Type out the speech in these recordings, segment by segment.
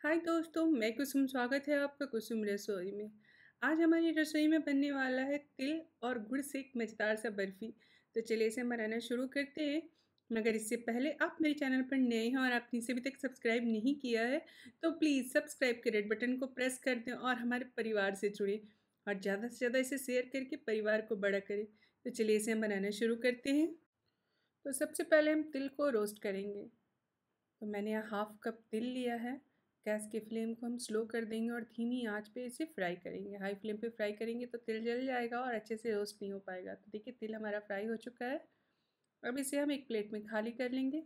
हाय दोस्तों, मैं कुसुम। स्वागत है आपका कुसुम रसोई में। आज हमारी रसोई में बनने वाला है तिल और गुड़ से एक मज़ेदार सा बर्फ़ी। तो चलिए इसे हम बनाना शुरू करते हैं। मगर इससे पहले आप मेरे चैनल पर नए हैं और आपने इसे अभी तक सब्सक्राइब नहीं किया है तो प्लीज़ सब्सक्राइब के रेड बटन को प्रेस कर दें और हमारे परिवार से जुड़ें और ज़्यादा से ज़्यादा इसे शेयर करके परिवार को बड़ा करें। तो चलिए इसे हम बनाना शुरू करते हैं। तो सबसे पहले हम तिल को रोस्ट करेंगे। तो मैंने यहाँ हाफ कप तिल लिया है। गैस की फ्लेम को हम स्लो कर देंगे और धीमी आंच पे इसे फ्राई करेंगे। हाई फ्लेम पे फ्राई करेंगे तो तिल जल जाएगा और अच्छे से रोस्ट नहीं हो पाएगा। तो देखिए तिल हमारा फ्राई हो चुका है। अब इसे हम एक प्लेट में खाली कर लेंगे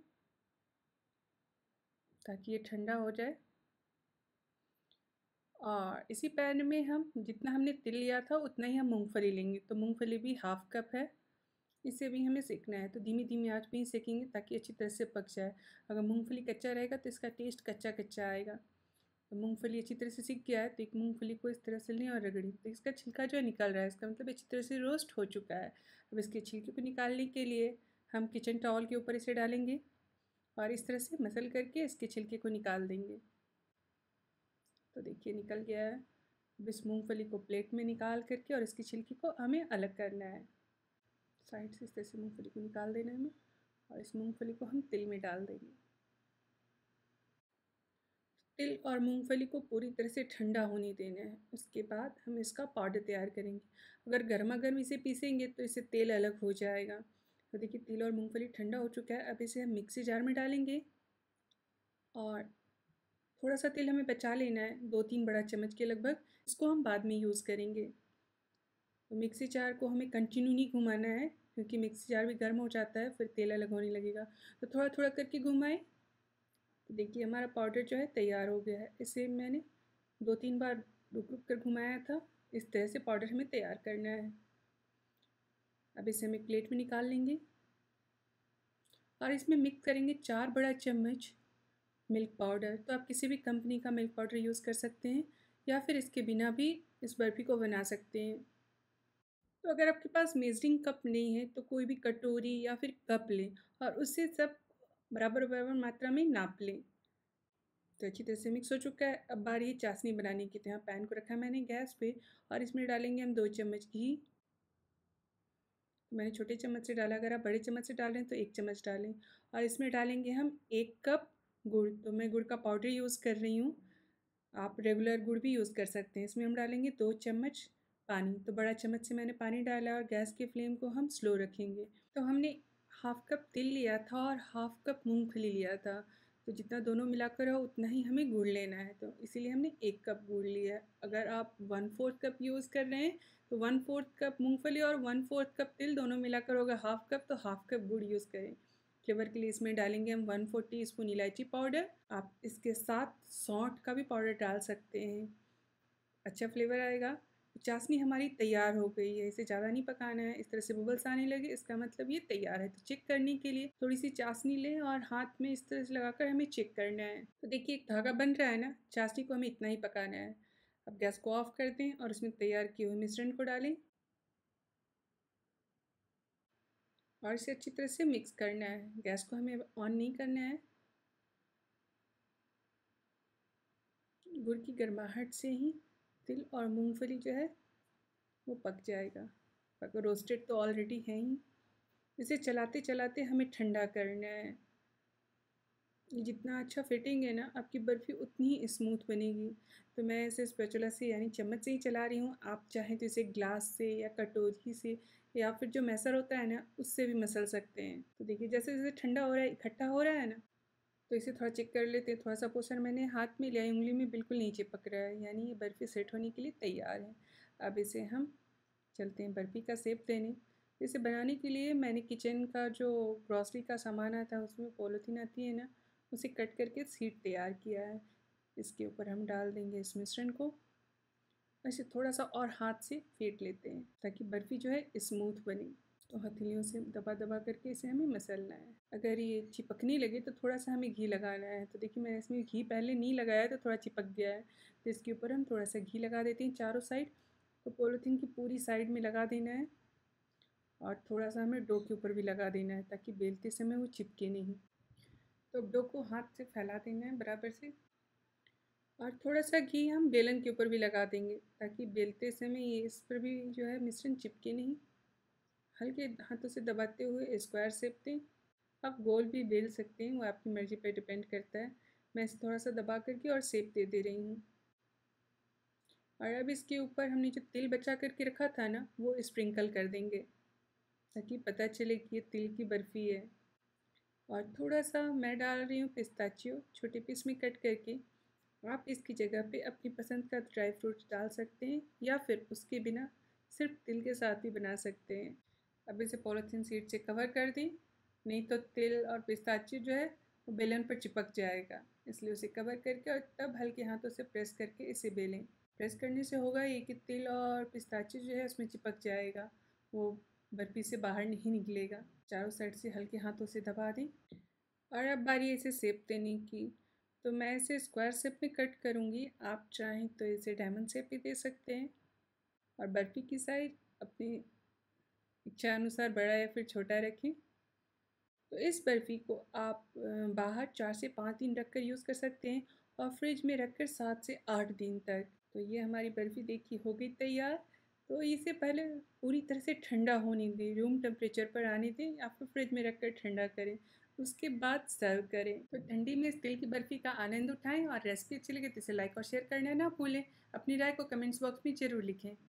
ताकि ये ठंडा हो जाए। और इसी पैन में हम जितना हमने तिल लिया था उतना ही हम मूँगफली लेंगे। तो मूँगफली भी हाफ कप है। इसे भी हमें सेकना है तो धीमी धीमी आंच पे ही सेकेंगे ताकि अच्छी तरह से पक जाए। अगर मूँगफली कच्चा रहेगा तो इसका टेस्ट कच्चा कच्चा आएगा। तो मूँगफली अच्छी तरह से सिक गया है तो एक मूँगफली को इस तरह से लें और रगड़ें तो इसका छिलका जो है निकल रहा है। इसका मतलब अच्छी तरह से रोस्ट हो चुका है। अब इसके छिलके को निकालने के लिए हम किचन टॉवल के ऊपर इसे डालेंगे और इस तरह से मसल करके इसके छिलके को निकाल देंगे। तो देखिए निकल गया है। अब इस मूँगफली को प्लेट में निकाल करके और इसकी छिलके को हमें अलग करना है। साइड से इस तरह से मूँगफली को निकाल देना है हमें और इस मूँगफली को हम तिल में डाल देंगे। तिल और मूंगफली को पूरी तरह से ठंडा होने देना है। उसके बाद हम इसका पाउडर तैयार करेंगे। अगर गर्मा गर्म इसे पीसेंगे तो इससे तेल अलग हो जाएगा। तो देखिए तिल और मूंगफली ठंडा हो चुका है। अब इसे हम मिक्सी जार में डालेंगे और थोड़ा सा तेल हमें बचा लेना है, 2-3 बड़ा चम्मच के लगभग। इसको हम बाद में यूज़ करेंगे। तो मिक्सी जार को हमें कंटिन्यू नहीं घुमाना है क्योंकि मिक्सी जार भी गर्म हो जाता है, फिर तेल अलग होने लगेगा। तो थोड़ा थोड़ा करके घुमाएं। तो देखिए हमारा पाउडर जो है तैयार हो गया है। इसे मैंने 2-3 बार रुक रुक कर घुमाया था। इस तरह से पाउडर हमें तैयार करना है। अब इसे हम एक प्लेट में निकाल लेंगे और इसमें मिक्स करेंगे 4 बड़ा चम्मच मिल्क पाउडर। तो आप किसी भी कंपनी का मिल्क पाउडर यूज़ कर सकते हैं या फिर इसके बिना भी इस बर्फ़ी को बना सकते हैं। तो अगर आपके पास मेजरिंग कप नहीं है तो कोई भी कटोरी या फिर कप लें और उससे सब बराबर बराबर मात्रा में नाप लें। तो अच्छी तरह से मिक्स हो चुका है। अब बारी है चाशनी बनाने की। तो यहाँ पैन को रखा है मैंने गैस पे और इसमें डालेंगे हम 2 चम्मच घी। तो मैंने छोटे चम्मच से डाला, अगर आप बड़े चम्मच से डाल रहे हैं तो 1 चम्मच डालें। और इसमें डालेंगे हम 1 कप गुड़। तो मैं गुड़ का पाउडर यूज़ कर रही हूँ, आप रेगुलर गुड़ भी यूज़ कर सकते हैं। इसमें हम डालेंगे 2 चम्मच पानी। तो बड़ा चम्मच से मैंने पानी डाला और गैस की फ्लेम को हम स्लो रखेंगे। तो हमने हाफ कप तिल लिया था और हाफ कप मूंगफली लिया था। तो जितना दोनों मिलाकर हो उतना ही हमें गुड़ लेना है। तो इसीलिए हमने 1 कप गुड़ लिया है। अगर आप 1/4 कप यूज़ कर रहे हैं तो 1/4 कप मूंगफली और 1/4 कप तिल दोनों मिलाकर होगा हाफ कप, तो हाफ कप गुड़ यूज़ करें। फ्लेवर के लिए इसमें डालेंगे हम 1/4 टीस्पून इलायची पाउडर। आप इसके साथ सौंठ का भी पाउडर डाल सकते हैं, अच्छा फ्लेवर आएगा। चाशनी हमारी तैयार हो गई है। इसे ज़्यादा नहीं पकाना है। इस तरह से बबल्स आने लगे इसका मतलब ये तैयार है। तो चेक करने के लिए थोड़ी सी चाशनी लें और हाथ में इस तरह से लगाकर हमें चेक करना है। तो देखिए एक धागा बन रहा है ना, चाशनी को हमें इतना ही पकाना है। अब गैस को ऑफ कर दें और उसमें तैयार किए हुए मिश्रण को डालें और इसे अच्छी तरह से मिक्स करना है। गैस को हमें ऑन नहीं करना है। गुड़ की गर्माहट से ही तिल और मूंगफली जो है वो पक जाएगा। रोस्टेड तो ऑलरेडी है ही। इसे चलाते चलाते हमें ठंडा करना है। जितना अच्छा फिटिंग है ना आपकी बर्फ़ी उतनी ही स्मूथ बनेगी। तो मैं इसे स्पैचुला से यानी चम्मच से ही चला रही हूँ। आप चाहें तो इसे ग्लास से या कटोरी से या फिर जो मैसर होता है ना उससे भी मसल सकते हैं। तो देखिए जैसे जैसे ठंडा हो रहा है, इकट्ठा हो रहा है ना, तो इसे थोड़ा चेक कर लेते हैं। थोड़ा सा पोर्शन मैंने हाथ में लिया है, उंगली में बिल्कुल नहीं चिपक रहा है, यानी ये बर्फ़ी सेट होने के लिए तैयार है। अब इसे हम चलते हैं बर्फ़ी का शेप देने। इसे बनाने के लिए मैंने किचन का जो ग्रॉसरी का सामान आता है उसमें पॉलीथीन आती है ना, उसे कट करके शीट तैयार किया है। इसके ऊपर हम डाल देंगे इस मिश्रण को। इसे थोड़ा सा और हाथ से फेंट लेते हैं ताकि बर्फ़ी जो है स्मूथ बने। तो हथेलियों से दबा दबा करके इसे हमें मसलना है। अगर ये चिपकने लगे तो थोड़ा सा हमें घी लगाना है। तो देखिए मैंने इसमें घी पहले नहीं लगाया तो थोड़ा चिपक गया है। तो इसके ऊपर हम थोड़ा सा घी लगा देते हैं चारों साइड। तो पॉलीथीन की पूरी साइड में लगा देना है और थोड़ा सा हमें डो के ऊपर भी लगा देना है ताकि बेलते समय वो चिपके नहीं। तो डो को हाथ से फैला देना है बराबर से और थोड़ा सा घी हम बेलन के ऊपर भी लगा देंगे ताकि बेलते समय ये इस पर भी जो है मिश्रण चिपके नहीं। हल्के हाथों से दबाते हुए स्क्वायर शेप दें। आप गोल भी बेल सकते हैं, वो आपकी मर्ज़ी पर डिपेंड करता है। मैं इसे थोड़ा सा दबा करके और शेप दे रही हूँ। और अब इसके ऊपर हमने जो तिल बचा करके रखा था ना, वो स्प्रिंकल कर देंगे ताकि पता चले कि ये तिल की बर्फ़ी है। और थोड़ा सा मैं डाल रही हूँ पिस्ताचियो, छोटे पीस में कट करके। आप इसकी जगह पे अपनी पसंद का ड्राई फ्रूट्स डाल सकते हैं या फिर उसके बिना सिर्फ तिल के साथ भी बना सकते हैं। अब इसे पॉलीथीन शीट से कवर कर दें, नहीं तो तिल और पिस्ताचियो जो है वो बेलन पर चिपक जाएगा। इसलिए उसे कवर करके और तब हल्के हाथों से प्रेस करके इसे बेलें। प्रेस करने से होगा ये कि तिल और पिस्ताचियो जो है उसमें चिपक जाएगा, वो बर्फ़ी से बाहर नहीं निकलेगा। चारों साइड से हल्के हाथों से दबा दें। और अब बारी है इसे शेप देने की। तो मैं इसे स्क्वायर शेप में कट करूँगी, आप चाहें तो इसे डायमंड शेप भी दे सकते हैं। और बर्फ़ी की साइज़ अपनी इच्छा अनुसार बड़ा या फिर छोटा रखें। तो इस बर्फ़ी को आप बाहर 4 से 5 दिन रख कर यूज़ कर सकते हैं और फ्रिज में रख कर 7 से 8 दिन तक। तो ये हमारी बर्फ़ी देखिए हो गई तैयार। तो इसे पहले पूरी तरह से ठंडा होने दें, रूम टेम्परेचर पर आने दें या फिर फ्रिज में रख कर ठंडा करें। उसके बाद सर्व करें। तो ठंडी में इस तिल की बर्फ़ी का आनंद उठाएं और रेसिपी अच्छी लगे तो इसे लाइक और शेयर करना ना भूलें। अपनी राय को कमेंट्स बॉक्स में ज़रूर लिखें।